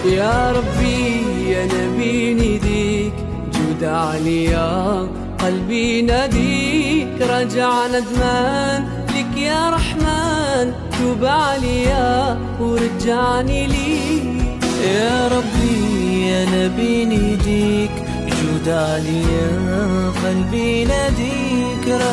يا ربي يا نبي نديك جود عليا، قلبي ناديك رجع ندمان لك يا رحمن، توب عليا ورجعني ليك. يا ربي يا نبي نديك جود عليا، قلبي ناديك